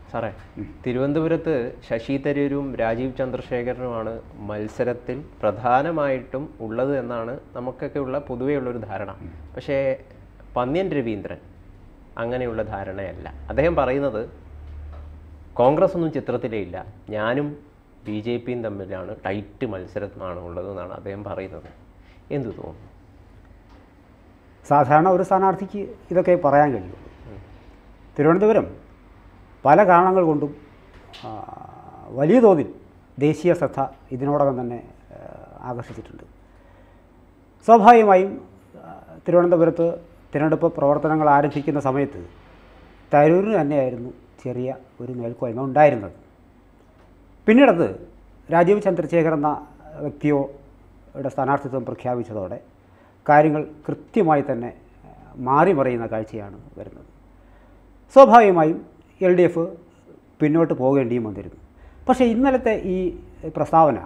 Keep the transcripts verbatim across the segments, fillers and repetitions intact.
സാറേ, തിരുവനന്തപുരത്ത് ശശി തരൂരും രാജീവ് ചന്ദ്രശേഖരനുമാണ് മത്സരത്തിൽ പ്രധാനമായിട്ടും ഉള്ളത് എന്നാണ് നമുക്കൊക്കെയുള്ള പൊതുവെയുള്ളൊരു ധാരണ. പക്ഷേ പന്ന്യൻ രവീന്ദ്രൻ അങ്ങനെയുള്ള ധാരണയല്ല. അദ്ദേഹം പറയുന്നത് കോൺഗ്രസ് ഒന്നും ചിത്രത്തിലേ ഇല്ല, ഞാനും ബി ജെ പിയും തമ്മിലാണ് ടൈറ്റ് മത്സരമാണ് ഉള്ളതെന്നാണ് അദ്ദേഹം പറയുന്നത്. എന്തു തോന്നുന്നു? സാധാരണ ഒരു സ്ഥാനാർത്ഥിക്ക് ഇതൊക്കെ പറയാൻ കഴിയും. തിരുവനന്തപുരം പല കാരണങ്ങൾ കൊണ്ടും വലിയ തോതിൽ ദേശീയ ശ്രദ്ധ ഇതിനോടകം തന്നെ ആകർഷിച്ചിട്ടുണ്ട്. സ്വാഭാവികമായും തിരുവനന്തപുരത്ത് തിരഞ്ഞെടുപ്പ് പ്രവർത്തനങ്ങൾ ആരംഭിക്കുന്ന സമയത്ത് തരൂരിന് തന്നെയായിരുന്നു ചെറിയ ഒരു മേൽക്കോയ്മ ഉണ്ടായിരുന്നത്. പിന്നീടത് രാജീവ് ചന്ദ്രശേഖർ എന്ന വ്യക്തിയോടെ സ്ഥാനാർത്ഥിത്വം പ്രഖ്യാപിച്ചതോടെ കാര്യങ്ങൾ കൃത്യമായി തന്നെ മാറി മറിയുന്ന കാഴ്ചയാണ് വരുന്നത്. സ്വാഭാവികമായും എൽ ഡി എഫ് പിന്നോട്ട് പോകേണ്ടിയും വന്നിരുന്നു. പക്ഷേ ഇന്നലത്തെ ഈ പ്രസ്താവന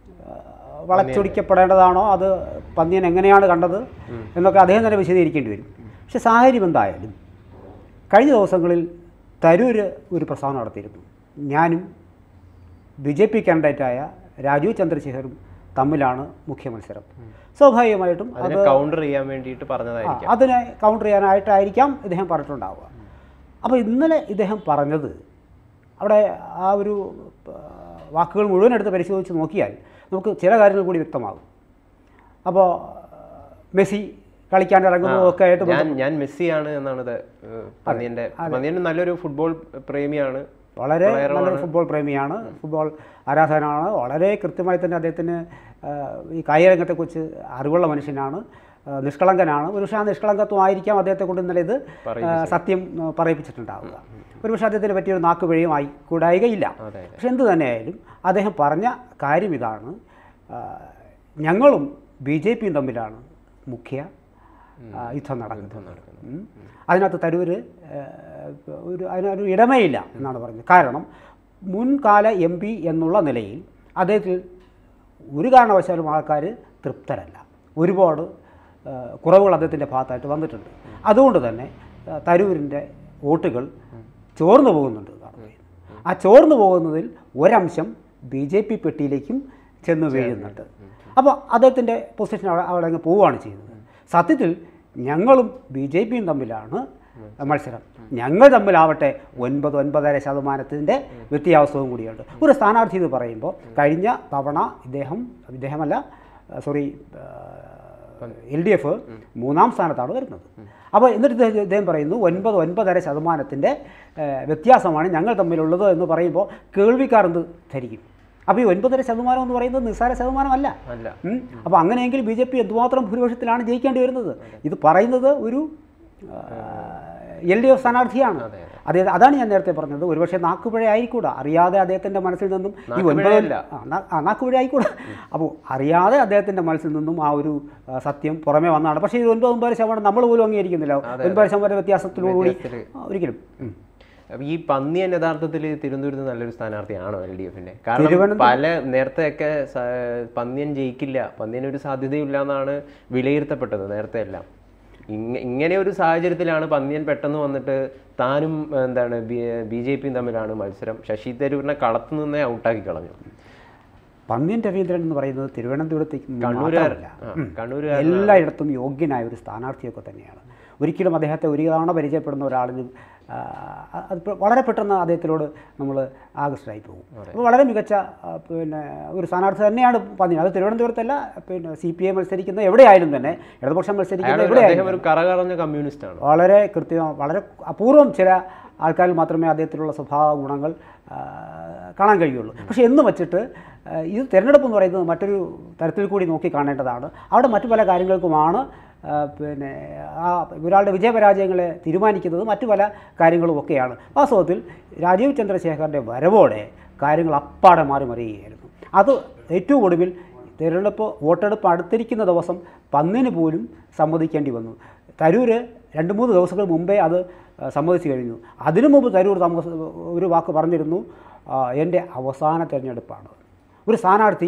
വളച്ചൊടിക്കപ്പെടേണ്ടതാണോ, അത് പന്ന്യൻ എങ്ങനെയാണ് കണ്ടത് എന്നൊക്കെ അദ്ദേഹം തന്നെ വിശദീകരിക്കേണ്ടി വരും. പക്ഷേ സാഹചര്യം എന്തായാലും കഴിഞ്ഞ ദിവസങ്ങളിൽ തരൂർ ഒരു പ്രസ്താവന നടത്തിയിരുന്നു. ഞാനും ബി ജെ പി കാൻഡിഡേറ്റായ രാജീവ് ചന്ദ്രശേഖരും തമ്മിലാണ് മുഖ്യ മത്സരം. സ്വാഭാവികമായിട്ടും അത് കൗണ്ടർ ചെയ്യാൻ വേണ്ടിയിട്ട് പറഞ്ഞതായിരിക്കാം, അതിനെ കൗണ്ടർ ചെയ്യാനായിട്ടായിരിക്കാം ഇദ്ദേഹം പറഞ്ഞിട്ടുണ്ടാവുക. അപ്പോൾ ഇന്നലെ ഇദ്ദേഹം പറഞ്ഞത് അവിടെ ആ ഒരു വാക്കുകൾ മുഴുവൻ എടുത്ത് പരിശോധിച്ച് നോക്കിയാൽ നമുക്ക് ചില കാര്യങ്ങൾ കൂടി വ്യക്തമാകും. അപ്പോൾ മെസ്സി കളിക്കാൻ ഇറങ്ങുന്നതൊക്കെ ആയിട്ട് ഞാൻ മെസ്സിയാണ് എന്നാണ് പന്ന്യൻ്റെ. പന്ന്യൻ നല്ലൊരു ഫുട്ബോൾ പ്രേമിയാണ്, വളരെ നല്ലൊരു ഫുട്ബോൾ പ്രേമിയാണ്, ഫുട്ബോൾ ആരാധകനാണ്. വളരെ കൃത്യമായി തന്നെ അദ്ദേഹത്തിന് ഈ കായിക രംഗത്തെക്കുറിച്ച് അറിവുള്ള മനുഷ്യനാണ്, നിഷ്കളങ്കനാണ്. ഒരുപക്ഷെ ആ നിഷ്കളങ്കത്വമായിരിക്കാം അദ്ദേഹത്തെ കൊണ്ട് ഇന്നലെ ഇത് സത്യം പറയിപ്പിച്ചിട്ടുണ്ടാവുക. ഒരുപക്ഷെ അദ്ദേഹത്തിന് പറ്റിയൊരു നാക്ക് പിഴയും ആയിക്കൂടായികയില്ല. പക്ഷെ എന്തു തന്നെയായാലും അദ്ദേഹം പറഞ്ഞ കാര്യം ഇതാണ്, ഞങ്ങളും ബി ജെ പിയും തമ്മിലാണ് മുഖ്യ യുദ്ധം നടക്കുന്നത്. അതിനകത്ത് തരൂർ ഒരു അതിനൊരു ഇടമയില്ല എന്നാണ് പറഞ്ഞത്. കാരണം മുൻകാല എം പി എന്നുള്ള നിലയിൽ അദ്ദേഹത്തിൽ ഒരു കാരണവശാലും ആൾക്കാർ തൃപ്തരല്ല. ഒരുപാട് കുറവുകൾ അദ്ദേഹത്തിൻ്റെ ഭാഗത്തായിട്ട് വന്നിട്ടുണ്ട്. അതുകൊണ്ട് തന്നെ തരൂരിൻ്റെ വോട്ടുകൾ ചോർന്നു പോകുന്നുണ്ട്. ആ ചോർന്നു പോകുന്നതിൽ ഒരംശം ബി ജെ പി പെട്ടിയിലേക്കും ചെന്ന് വീഴുന്നുണ്ട്. അപ്പോൾ അദ്ദേഹത്തിൻ്റെ പൊസിഷൻ അവിടെ അവിടെ അങ്ങ് പോവുകയാണ് ചെയ്യുന്നത്. സത്യത്തിൽ ഞങ്ങളും ബി ജെ പിയും തമ്മിലാണ് മത്സരം. ഞങ്ങൾ തമ്മിലാവട്ടെ ഒൻപത് ഒൻപതര ശതമാനത്തിൻ്റെ വ്യത്യാസവും കൂടിയുണ്ട്. ഒരു സ്ഥാനാർത്ഥി ഇത് പറയുമ്പോൾ കഴിഞ്ഞ തവണ ഇദ്ദേഹം ഇദ്ദേഹമല്ല സോറി എൽ ഡി എഫ് മൂന്നാം സ്ഥാനത്താണ് വരുന്നത്. അപ്പോൾ എന്നിട്ട് ഇദ്ദേഹം പറയുന്നു ഒൻപത് ഒൻപതര ശതമാനത്തിൻ്റെ വ്യത്യാസമാണ് ഞങ്ങൾ തമ്മിലുള്ളത് എന്ന് പറയുമ്പോൾ കേൾവിക്കാർ എന്ത് ധരിക്കും? അപ്പോൾ ഈ ഒൻപതര ശതമാനം എന്ന് പറയുന്നത് നിസ്സാര ശതമാനമല്ല. അപ്പോൾ അങ്ങനെയെങ്കിൽ ബി ജെ പി എന്തുമാത്രം ഭൂരിപക്ഷത്തിലാണ് ജയിക്കേണ്ടി വരുന്നത്? ഇത് പറയുന്നത് ഒരു എൽ ഡി എഫ് സ്ഥാനാർത്ഥിയാണ്. അദ്ദേഹം അതാണ് ഞാൻ നേരത്തെ പറഞ്ഞത്. ഒരുപക്ഷെ നാക്കുപിഴ ആയിക്കൂടാ, അറിയാതെ അദ്ദേഹത്തിൻ്റെ മനസ്സിൽ നിന്നും ഈ ഒൻപതല്ല നാക്കുപിഴ ആയിക്കൂടാ. അപ്പോൾ അറിയാതെ അദ്ദേഹത്തിൻ്റെ മനസ്സിൽ നിന്നും ആ ഒരു സത്യം പുറമേ വന്നതാണ്. പക്ഷേ ഇത് ഒൻപത് ഒൻപത് ശതമാനം നമ്മൾ പോലും അംഗീകരിക്കുന്നില്ല. ഒൻപത് ശതമാനം വ്യത്യാസത്തിലൂടെ ഒരിക്കലും. ഈ പന്ന്യൻ യഥാർത്ഥത്തിൽ തിരുവനന്തപുരത്ത് നല്ലൊരു സ്ഥാനാർത്ഥിയാണോ എൽ ഡി എഫിൻ്റെ? കാരണം പല നേരത്തെയൊക്കെ പന്ന്യൻ ജയിക്കില്ല, പന്ന്യനൊരു സാധ്യതയില്ല എന്നാണ് വിലയിരുത്തപ്പെട്ടത് നേരത്തെ എല്ലാം. ഇങ്ങ ഇങ്ങനെ ഒരു സാഹചര്യത്തിലാണ് പന്ന്യൻ പെട്ടെന്ന് വന്നിട്ട് താനും എന്താണ് ബി ജെ പിയും തമ്മിലാണ് മത്സരം, ശശി തരൂരിനെ കളത്തു നിന്നേ ഔട്ടാക്കി കളഞ്ഞു. പന്ന്യൻ രവീന്ദ്രൻ എന്ന് പറയുന്നത് തിരുവനന്തപുരത്തേക്ക് കണ്ണൂരുകാരല്ല, കണ്ണൂരുകാരൻ എല്ലായിടത്തും യോഗ്യനായ ഒരു സ്ഥാനാർത്ഥിയൊക്കെ തന്നെയാണ്. ഒരിക്കലും അദ്ദേഹത്തെ ഒരു തവണ പരിചയപ്പെടുന്ന ഒരാളിന് അത് വളരെ പെട്ടെന്ന് അദ്ദേഹത്തിനോട് നമ്മൾ ആകർഷകരായി പോകും. അപ്പോൾ വളരെ മികച്ച പിന്നെ ഒരു സ്ഥാനാർത്ഥി തന്നെയാണ് പന്ന്യൻ. അത് തിരുവനന്തപുരത്തല്ല, പിന്നെ സി പി ഐ മത്സരിക്കുന്ന എവിടെയായാലും തന്നെ, ഇടതുപക്ഷം മത്സരിക്കുന്ന എവിടെയായാലും കറകറഞ്ഞ കമ്മ്യൂണിസ്റ്റാണ്. വളരെ കൃത്യം, വളരെ അപൂർവം ചില ആൾക്കാരിൽ മാത്രമേ അദ്ദേഹത്തിലുള്ള സ്വഭാവ ഗുണങ്ങൾ കാണാൻ കഴിയുള്ളൂ. പക്ഷേ എന്ന് വച്ചിട്ട് ഇത് തിരഞ്ഞെടുപ്പ് എന്ന് പറയുന്നത് മറ്റൊരു തരത്തിൽ കൂടി നോക്കി കാണേണ്ടതാണ്. അവിടെ മറ്റു പല കാര്യങ്ങൾക്കുമാണ് പിന്നെ ആ ഒരാളുടെ വിജയപരാജയങ്ങളെ തീരുമാനിക്കുന്നത് മറ്റു പല കാര്യങ്ങളുമൊക്കെയാണ്. വാസ്തവത്തിൽ രാജീവ് ചന്ദ്രശേഖറിൻ്റെ വരവോടെ കാര്യങ്ങൾ അപ്പാടെ മാറി മറിയുകയായിരുന്നു. അത് ഏറ്റവും ഒടുവിൽ തിരഞ്ഞെടുപ്പ് വോട്ടെടുപ്പ് അടുത്തിരിക്കുന്ന ദിവസം പന്ന്യന് പോലും സമ്മതിക്കേണ്ടി വന്നു. തരൂർ രണ്ട് മൂന്ന് ദിവസങ്ങൾ മുമ്പേ അത് സമ്മതിച്ചു കഴിഞ്ഞു. അതിനു മുമ്പ് തരൂർ ഒരു വാക്ക് പറഞ്ഞിരുന്നു, എൻ്റെ അവസാന തിരഞ്ഞെടുപ്പാണ്. ഒരു സ്ഥാനാർത്ഥി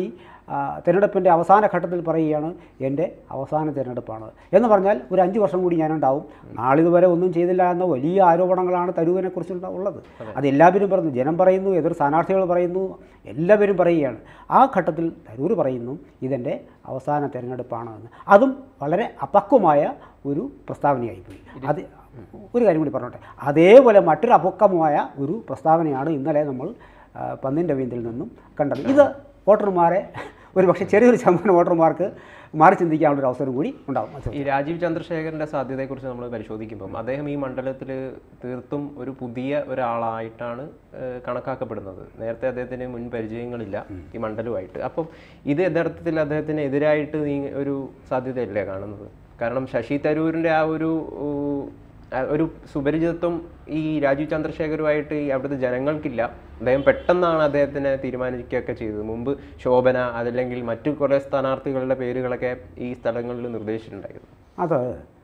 തിരഞ്ഞെടുപ്പിൻ്റെ അവസാന ഘട്ടത്തിൽ പറയുകയാണ് എൻ്റെ അവസാന തിരഞ്ഞെടുപ്പാണ് എന്ന് പറഞ്ഞാൽ ഒരു അഞ്ച് വർഷം കൂടി ഞാനുണ്ടാവും. നാളിതുവരെ ഒന്നും ചെയ്തില്ല എന്ന വലിയ ആരോപണങ്ങളാണ് തരൂരിനെക്കുറിച്ചുള്ള ഉള്ളത്. അത് എല്ലാവരും പറയുന്നു, ജനം പറയുന്നു, എതിർ സ്ഥാനാർത്ഥികൾ പറയുന്നു, എല്ലാവരും പറയുകയാണ്. ആ ഘട്ടത്തിൽ തരൂർ പറയുന്നു ഇതെൻ്റെ അവസാന തിരഞ്ഞെടുപ്പാണ് എന്ന്. അതും വളരെ അപക്വമായ ഒരു പ്രസ്താവനയായിപ്പോയി. അത് ഒരു കാര്യം കൂടി പറഞ്ഞോട്ടെ, അതേപോലെ മറ്റൊരു അപക്വമായ ഒരു പ്രസ്താവനയാണ് ഇന്നലെ നമ്മൾ പന്നിൻ രവീന്ദ്രനിൽ നിന്നും കണ്ടത്. ഇത് വോട്ടർമാരെ ഒരു പക്ഷേ ചെറിയൊരു ശതമാനം വോട്ടർമാർക്ക് മാറി ചിന്തിക്കാനുള്ള ഒരു അവസരം കൂടി ഉണ്ടാകും. ഈ രാജീവ് ചന്ദ്രശേഖരൻ്റെ സാധ്യതയെക്കുറിച്ച് നമ്മൾ പരിശോധിക്കുമ്പം അദ്ദേഹം ഈ മണ്ഡലത്തിൽ തീർത്തും ഒരു പുതിയ ഒരാളായിട്ടാണ് കണക്കാക്കപ്പെടുന്നത്. നേരത്തെ അദ്ദേഹത്തിന് മുൻ പരിചയങ്ങളില്ല ഈ മണ്ഡലവുമായിട്ട്. അപ്പം ഇത് യഥാർത്ഥത്തിൽ അദ്ദേഹത്തിന് എതിരായിട്ട് നീ ഒരു സാധ്യതയല്ലേ കാണുന്നത്? കാരണം ശശി തരൂരിൻ്റെ ആ ഒരു ഒരു സുപരിചിതത്വം ഈ രാജീവ് ചന്ദ്രശേഖരുമായിട്ട് ഈ അവിടുത്തെ ജനങ്ങൾക്കില്ല. അദ്ദേഹം പെട്ടെന്നാണ് അദ്ദേഹത്തിനെ തീരുമാനിക്കുകയൊക്കെ ചെയ്തത്. മുമ്പ് ശോഭന അതല്ലെങ്കിൽ മറ്റു കുറേ സ്ഥാനാർത്ഥികളുടെ പേരുകളൊക്കെ ഈ സ്ഥലങ്ങളിൽ നിർദ്ദേശിച്ചിട്ടുണ്ടായിരുന്നു. അത്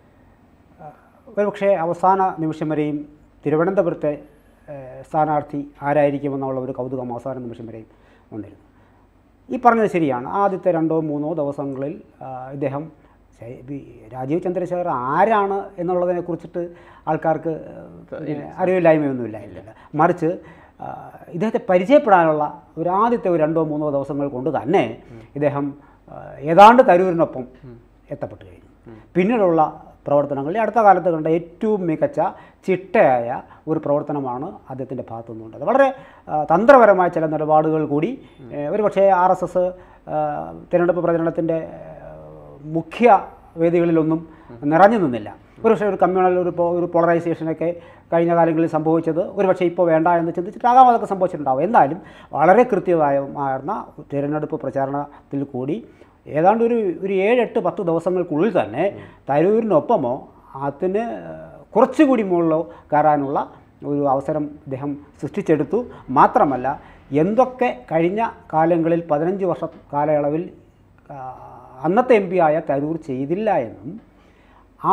ഒരുപക്ഷെ അവസാന നിമിഷം വരെയും തിരുവനന്തപുരത്തെ സ്ഥാനാർത്ഥി ആരായിരിക്കുമെന്നുള്ള ഒരു കൗതുകം അവസാന നിമിഷം വരെയും ഉണ്ടായിരുന്നു. ഈ പറഞ്ഞത് ശരിയാണ്. ആദ്യത്തെ രണ്ടോ മൂന്നോ ദിവസങ്ങളിൽ ഇദ്ദേഹം രാജീവ് ചന്ദ്രശേഖർ ആരാണ് എന്നുള്ളതിനെ കുറിച്ചിട്ട് ആൾക്കാർക്ക് അറിവില്ലായ്മയൊന്നുമില്ല ഇല്ല മറിച്ച് ഇദ്ദേഹത്തെ പരിചയപ്പെടാനുള്ള ഒരു ആദ്യത്തെ ഒരു രണ്ടോ മൂന്നോ ദിവസങ്ങൾ കൊണ്ട് തന്നെ ഇദ്ദേഹം ഏതാണ്ട് തരൂരിനൊപ്പം എത്തപ്പെട്ട് കഴിഞ്ഞു. പിന്നീടുള്ള പ്രവർത്തനങ്ങളിൽ അടുത്ത കാലത്ത് കണ്ട ഏറ്റവും മികച്ച ചിട്ടയായ ഒരു പ്രവർത്തനമാണ് അദ്ദേഹത്തിൻ്റെ ഭാഗത്തു നിന്നുള്ളത്. വളരെ തന്ത്രപരമായ ചില നിലപാടുകൾ കൂടി ഒരുപക്ഷേ ആർ എസ് എസ് തിരഞ്ഞെടുപ്പ് പ്രചരണത്തിൻ്റെ മുഖ്യ വേദികളിലൊന്നും നിറഞ്ഞു നിന്നില്ല. ഒരുപക്ഷെ ഒരു കമ്മ്യൂണൽ ഒരു ഒരു പോളറൈസേഷനൊക്കെ കഴിഞ്ഞ കാലങ്ങളിൽ സംഭവിച്ചത് ഒരുപക്ഷെ ഇപ്പോൾ വേണ്ട എന്ന് ചിന്തിച്ചിട്ടാകാം അതൊക്കെ സംഭവിച്ചിട്ടുണ്ടാവും. എന്തായാലും വളരെ കൃത്യമായിരുന്ന തിരഞ്ഞെടുപ്പ് പ്രചാരണത്തിൽ കൂടി ഏതാണ്ട് ഒരു ഒരു ഏഴ് എട്ട് പത്ത് ദിവസങ്ങൾക്കുള്ളിൽ തന്നെ തരൂരിനൊപ്പമോ അതിന് കുറച്ചുകൂടി മുകളിലോ കയറാനുള്ള ഒരു അവസരം അദ്ദേഹം സൃഷ്ടിച്ചെടുത്തു. മാത്രമല്ല എന്തൊക്കെ കഴിഞ്ഞ കാലങ്ങളിൽ പതിനഞ്ച് വർഷ കാലയളവിൽ അന്നത്തെ എം പി ആയ തരൂർ ചെയ്തില്ല എന്നും ആ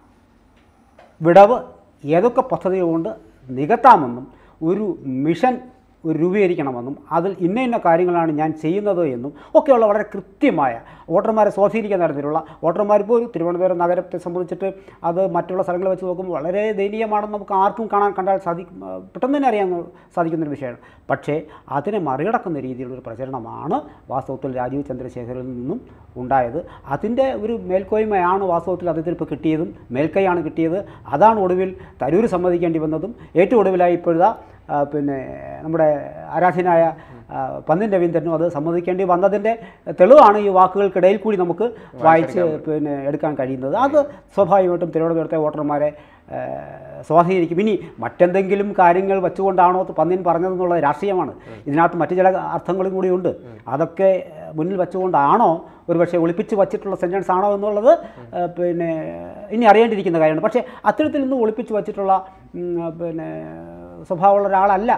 വിടവ് ഏതൊക്കെ പദ്ധതികൾ കൊണ്ട് നികത്താമെന്നും ഒരു മിഷൻ ഒരു രൂപീകരിക്കണമെന്നും അതിൽ ഇന്ന ഇന്ന കാര്യങ്ങളാണ് ഞാൻ ചെയ്യുന്നത് എന്നും ഒക്കെയുള്ള വളരെ കൃത്യമായ വോട്ടർമാരെ സ്വാധീനിക്കുന്ന തരത്തിലുള്ള വോട്ടർമാർ ഇപ്പോൾ ഒരു തിരുവനന്തപുരം നഗരത്തെ സംബന്ധിച്ചിട്ട് അത് മറ്റുള്ള സ്ഥലങ്ങൾ വെച്ച് നോക്കുമ്പോൾ വളരെ ദയനീയമാണെന്ന് നമുക്ക് ആർക്കും കാണാൻ കണ്ടാൽ സാധിക്കും, പെട്ടെന്ന് തന്നെ അറിയാൻ സാധിക്കുന്നൊരു വിഷയമാണ്. പക്ഷേ അതിനെ മറികടക്കുന്ന രീതിയിലുള്ളൊരു പ്രചരണമാണ് വാസ്തവത്തിൽ രാജീവ് ചന്ദ്രശേഖരിൽ നിന്നും ഉണ്ടായത്. അതിൻ്റെ ഒരു മേൽക്കോയ്മയാണ് വാസ്തവത്തിൽ അദ്ദേഹത്തിന് ഇപ്പോൾ കിട്ടിയതും മേൽക്കൈയാണ് കിട്ടിയത്. അതാണ് ഒടുവിൽ തരൂർ സമ്മതിക്കേണ്ടി വന്നതും. ഏറ്റവും ഒടുവിലായി ഇപ്പോഴാ പിന്നെ നമ്മുടെ ആരാധ്യനായ പന്നിൻ രവീന്ദ്രനും അത് സമ്മതിക്കേണ്ടി വന്നതിൻ്റെ തെളിവാണ് ഈ വാക്കുകൾക്കിടയിൽ കൂടി നമുക്ക് വായിച്ച് പിന്നെ എടുക്കാൻ കഴിയുന്നത്. അത് സ്വാഭാവികമായിട്ടും തിരുവനന്തപുരത്തെ വോട്ടർമാരെ സ്വാധീനിക്കും. ഇനി മറ്റെന്തെങ്കിലും കാര്യങ്ങൾ വെച്ചുകൊണ്ടാണോ പന്നിൻ പറഞ്ഞതെന്നുള്ള രാഷ്ട്രീയമാണ്. ഇതിനകത്ത് മറ്റു ചില അർത്ഥങ്ങളും കൂടിയുണ്ട്. അതൊക്കെ മുന്നിൽ വെച്ചുകൊണ്ടാണോ ഒരുപക്ഷെ ഒളിപ്പിച്ച് വച്ചിട്ടുള്ള സെൻറ്റൻസ് ആണോ എന്നുള്ളത് പിന്നെ ഇനി അറിയേണ്ടിയിരിക്കുന്ന കാര്യമാണ്. പക്ഷേ അത്തരത്തിൽ നിന്ന് ഒളിപ്പിച്ച് വച്ചിട്ടുള്ള പിന്നെ സ്വഭാവമുള്ള ഒരാളല്ല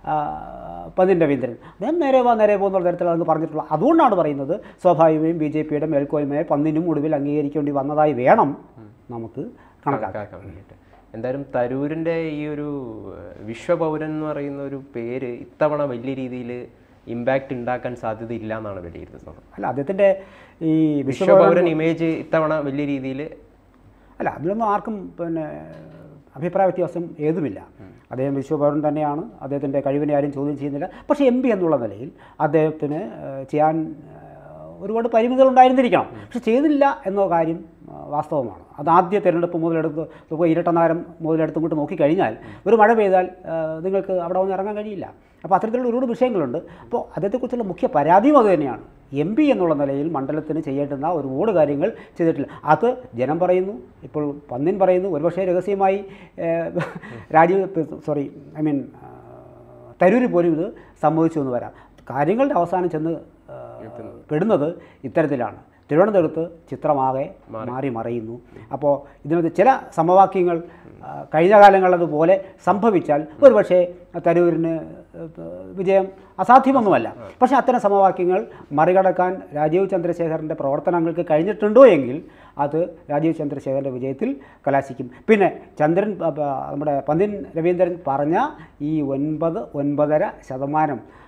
പന്നിൻ രവീന്ദ്രൻ. അദ്ദേഹം നേരെ വാ നേരെ പോകുന്ന തരത്തിലാണ് പറഞ്ഞിട്ടുള്ള. അതുകൊണ്ടാണ് പറയുന്നത് സ്വാഭാവികമായും ബി ജെ പിയുടെ മേൽക്കോയ്മയെ പന്നിനും ഒടുവിൽ അംഗീകരിക്കേണ്ടി വന്നതായി വേണം നമുക്ക് കണക്കാക്കാൻ വേണ്ടിയിട്ട്. എന്തായാലും തരൂരിൻ്റെ ഈ ഒരു വിശ്വപൗരൻ എന്ന് പറയുന്ന ഒരു പേര് ഇത്തവണ വലിയ രീതിയിൽ ഇമ്പാക്റ്റ് ഉണ്ടാക്കാൻ സാധ്യതയില്ല എന്നാണ് വിലയിരുത്തുന്നത്. അല്ല അദ്ദേഹത്തിൻ്റെ ഈ വിശ്വപൗരൻ ഇമേജ് ഇത്തവണ വലിയ രീതിയിൽ അല്ല അതിലൊന്നും ആർക്കും പിന്നെ അഭിപ്രായ വ്യത്യാസം ഏതുമില്ല. അദ്ദേഹം വിശ്വപൗരൻ തന്നെയാണ്. അദ്ദേഹത്തിൻ്റെ കഴിവിനെ ആരും ചോദ്യം ചെയ്യുന്നില്ല. പക്ഷേ എം പി എന്നുള്ള നിലയിൽ അദ്ദേഹത്തിന് ചെയ്യാൻ ഒരുപാട് പരിമിതികൾ ഉണ്ടായിരുന്നിരിക്കണം. പക്ഷെ ചെയ്തില്ല എന്ന കാര്യം വാസ്തവമാണ്. അത് ആദ്യ തിരഞ്ഞെടുപ്പ് മുതലെടുത്ത് ഇപ്പോൾ ഇരട്ടനഗരം മുതലെടുത്ത് ഇങ്ങോട്ട് നോക്കിക്കഴിഞ്ഞാൽ ഒരു മഴ പെയ്താൽ നിങ്ങൾക്ക് അവിടെ വന്ന് ഇറങ്ങാൻ കഴിയില്ല. അപ്പോൾ അത്തരത്തിലുള്ള ഒരുപാട് വിഷയങ്ങളുണ്ട്. അപ്പോൾ അദ്ദേഹത്തെക്കുറിച്ചുള്ള മുഖ്യ പരാതിയും അത് തന്നെയാണ്. എം പി എന്നുള്ള നിലയിൽ മണ്ഡലത്തിന് ചെയ്യേണ്ടുന്ന ഒരുപാട് കാര്യങ്ങൾ ചെയ്തിട്ടില്ല. അത് ജനം പറയുന്നു, ഇപ്പോൾ പന്നിൻ പറയുന്നു, ഒരുപക്ഷെ രഹസ്യമായി Rajeev sorry I mean Tharoor പോലും ഇത് സംഭവിച്ചു എന്ന് വരാം. കാര്യങ്ങളുടെ അവസാനം ചെന്ന് പെടുന്നത് ഇത്തരത്തിലാണ്. തിരുവനന്തപുരത്ത് ചിത്രമാകെ മാറി മറയുന്നു. അപ്പോൾ ഇതിനകത്ത് ചില സമവാക്യങ്ങൾ കഴിഞ്ഞ കാലങ്ങളതുപോലെ സംഭവിച്ചാൽ ഒരുപക്ഷെ തരൂരിന് വിജയം അസാധ്യമൊന്നുമല്ല. പക്ഷേ അത്തരം സമവാക്യങ്ങൾ മറികടക്കാൻ രാജീവ് ചന്ദ്രശേഖരൻ്റെ പ്രവർത്തനങ്ങൾക്ക് കഴിഞ്ഞിട്ടുണ്ടോ എങ്കിൽ അത് രാജീവ് ചന്ദ്രശേഖരൻ്റെ വിജയത്തിൽ കലാശിക്കും. പിന്നെ ചന്ദ്രൻ നമ്മുടെ പന്നിൻ രവീന്ദ്രൻ പറഞ്ഞ ഈ ഒൻപത് ഒൻപതര ശതമാനം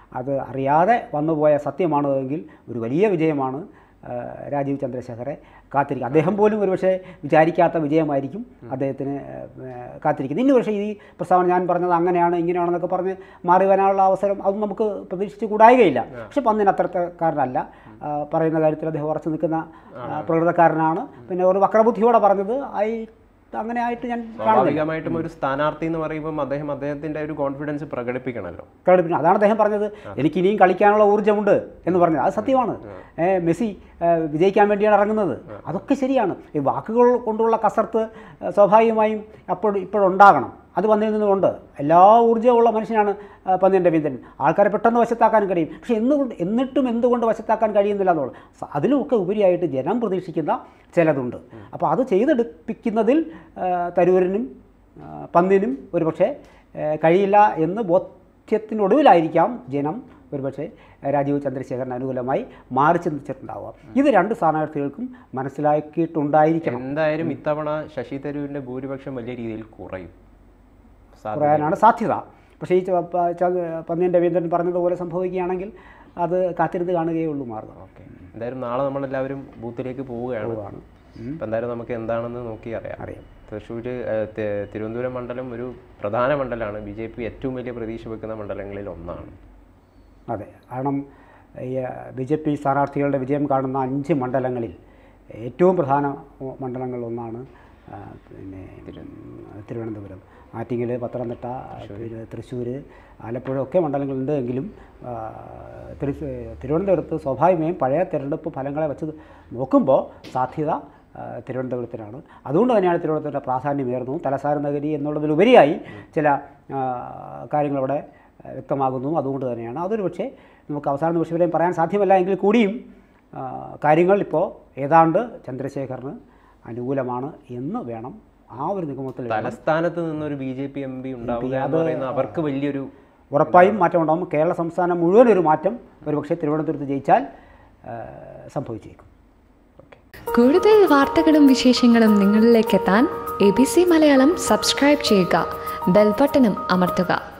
അത് അറിയാതെ വന്നുപോയ സത്യമാണ് എങ്കിൽ ഒരു വലിയ വിജയമാണ് രാജീവ് ചന്ദ്രശേഖറെ കാത്തിരിക്കുക. അദ്ദേഹം പോലും ഒരുപക്ഷെ വിചാരിക്കാത്ത വിജയമായിരിക്കും അദ്ദേഹത്തിന് കാത്തിരിക്കുന്നത്. ഇനി പക്ഷേ ഈ പ്രസ്താവന ഞാൻ പറഞ്ഞത് അങ്ങനെയാണ് ഇങ്ങനെയാണെന്നൊക്കെ പറഞ്ഞ് മാറി വരാനുള്ള അവസരം അതൊന്നും നമുക്ക് പ്രതീക്ഷിച്ച് കൂടായികയില്ല. പക്ഷെ പന്തിന് അത്തരക്കാരനല്ല, പറയുന്ന കാര്യത്തിൽ അദ്ദേഹം ഉറച്ചു നിൽക്കുന്ന പ്രകൃതക്കാരനാണ്. പിന്നെ ഒരു വക്രബുദ്ധിയോടെ പറഞ്ഞത് ആയി അങ്ങനെ ആയിട്ട് ഞാൻ സ്വാഭാവികമായിട്ടും ഒരു സ്ഥാനാർത്ഥി എന്ന് പറയുമ്പോൾ അദ്ദേഹം അദ്ദേഹത്തിന്റെ ഒരു കോൺഫിഡൻസ് പ്രകടിപ്പിക്കണമല്ലോ പ്രകടിപ്പിക്കണം. അതാണ് അദ്ദേഹം പറഞ്ഞത്, എനിക്ക് ഇനിയും കളിക്കാനുള്ള ഊർജ്ജമുണ്ട് എന്ന് പറഞ്ഞത്. അത് സത്യമാണ്. മെസ്സി വിജയിക്കാൻ വേണ്ടിയാണ് ഇറങ്ങുന്നത്, അതൊക്കെ ശരിയാണ്. ഈ വാക്കുകൾ കൊണ്ടുള്ള കസർത്ത് സ്വാഭാവികമായും അപ്പോൾ ഇപ്പോഴുണ്ടാകണം. അത് പന്തിൽ നിന്നുകൊണ്ട് എല്ലാ ഊർജ്ജമുള്ള മനുഷ്യനാണ് പന്ന്യൻ രവീന്ദ്രൻ. ആൾക്കാരെ പെട്ടെന്ന് വശത്താക്കാൻ കഴിയും. പക്ഷേ എന്തുകൊണ്ട് എന്നിട്ടും എന്തുകൊണ്ട് വശത്താക്കാൻ കഴിയുന്നില്ല എന്നുള്ളത് അതിലുമൊക്കെ ഉപരിയായിട്ട് ജനം പ്രതീക്ഷിക്കുന്ന ചിലതുണ്ട്. അപ്പോൾ അത് ചെയ്തെടുപ്പിക്കുന്നതിൽ തരൂരിനും പന്ന്യനും ഒരുപക്ഷെ കഴിയില്ല എന്ന് ബോധ്യത്തിനൊടുവിലായിരിക്കാം ജനം ഒരുപക്ഷെ രാജീവ് ചന്ദ്രശേഖരന് അനുകൂലമായി മാറി ചിന്തിച്ചിട്ടുണ്ടാവുക. ഇത് രണ്ട് സ്ഥാനാർത്ഥികൾക്കും മനസ്സിലാക്കിയിട്ടുണ്ടായിരിക്കണം. എന്തായാലും ഇത്തവണ ശശി തരൂരിൻ്റെ ഭൂരിപക്ഷം വലിയ രീതിയിൽ കുറയും കുറയാനാണ് സാധ്യത. പക്ഷേ ഈ പന്ന്യൻ രവീന്ദ്രൻ പറഞ്ഞതുപോലെ സംഭവിക്കുകയാണെങ്കിൽ അത് കാത്തിരുന്ന് കാണുകയുള്ളൂ മാർഗം. ഓക്കെ, എന്തായാലും നാളെ നമ്മളെല്ലാവരും ബൂത്തിലേക്ക് പോവുകയാണ്. അപ്പം എന്തായാലും നമുക്ക് എന്താണെന്ന് നോക്കി അറിയാം അറിയാം തൃശ്ശൂർ തിരുവനന്തപുരം മണ്ഡലം ഒരു പ്രധാന മണ്ഡലമാണ്. ബി ജെ പി ഏറ്റവും വലിയ പ്രതീക്ഷ വെക്കുന്ന മണ്ഡലങ്ങളിൽ ഒന്നാണ്. അതെ, കാരണം ഈ ബി ജെ പി സ്ഥാനാർത്ഥികളുടെ വിജയം കാണുന്ന അഞ്ച് മണ്ഡലങ്ങളിൽ ഏറ്റവും പ്രധാന മണ്ഡലങ്ങളിലൊന്നാണ് പിന്നെ തിരുവനന്തപുരം. ആറ്റിങ്ങൽ, പത്തനംതിട്ട, പിന്നെ തൃശ്ശൂർ, ആലപ്പുഴ ഒക്കെ മണ്ഡലങ്ങളുണ്ട്. എങ്കിലും തിരുവനന്തപുരത്ത് സ്വാഭാവികമായും പഴയ തിരഞ്ഞെടുപ്പ് ഫലങ്ങളെ വെച്ച് നോക്കുമ്പോൾ സാധ്യത തിരുവനന്തപുരത്തിനാണ്. അതുകൊണ്ട് തന്നെയാണ് തിരുവനന്തപുരത്തിൻ്റെ പ്രാധാന്യമേറുന്നു. തലസ്ഥാന നഗരി എന്നുള്ളതിലുപരിയായി ചില കാര്യങ്ങളവിടെ വ്യക്തമാകുന്നു. അതുകൊണ്ട് തന്നെയാണ് അതൊരു പക്ഷേ നമുക്ക് അവസാന നിമിഷം വരെയും പറയാൻ സാധ്യമല്ല എങ്കിൽ കൂടിയും കാര്യങ്ങൾ ഇപ്പോൾ ഏതാണ്ട് ചന്ദ്രശേഖറിന് അനുകൂലമാണ് എന്ന് വേണം ആ ഒരു നിഗമനത്തിൽ. തലസ്ഥാനത്ത് നിന്നൊരു B J P M P ഉണ്ടാവുക എന്ന് പറയുന്നത് അവർക്ക് വലിയൊരു ഉറപ്പായും മാറ്റം ഉണ്ടാകും. കേരള സംസ്ഥാനം മുഴുവൻ ഒരു മാറ്റം ഒരുപക്ഷെ തിരുവനന്തപുരത്ത് ജയിച്ചാൽ സംഭവിച്ചേക്കും. കൂടുതൽ വാർത്തകളും വിശേഷങ്ങളും നിങ്ങളിലേക്ക് എത്താൻ A B C Malayalam subscribe ചെയ്യുക, ബെൽ ബട്ടണും അമർത്തുക.